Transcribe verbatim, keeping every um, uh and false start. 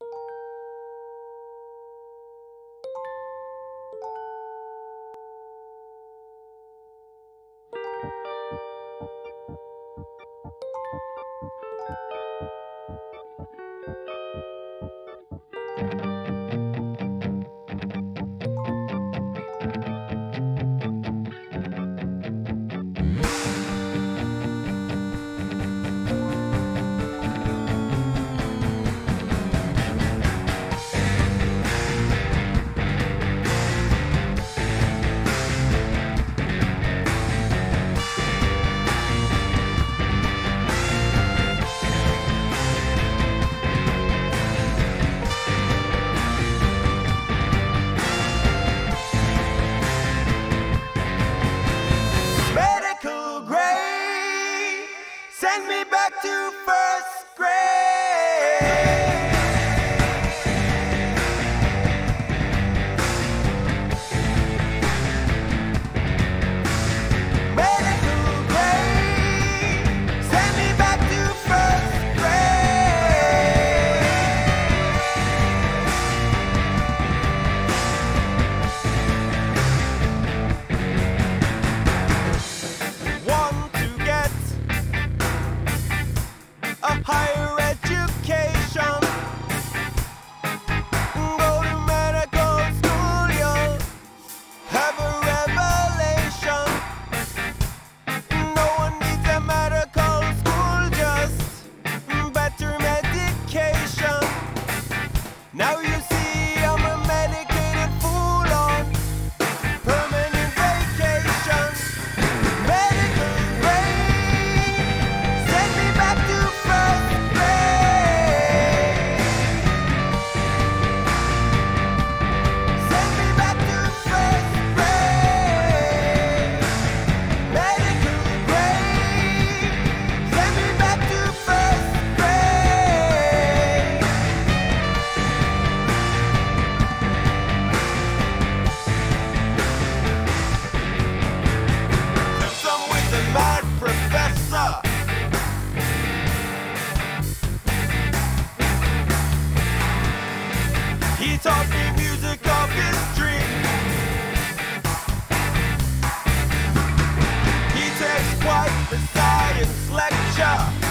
Send me back to first grade. Medical grade. Send me back to first grade. Want to get a higher education, go to medical school, you'll have a revelation. No one needs a medical school, just better medication. Now you see I'm a medicated fool on permanent vacation. Medical grade, send me back to he taught me music of his dreams. He takes quite the science lecture.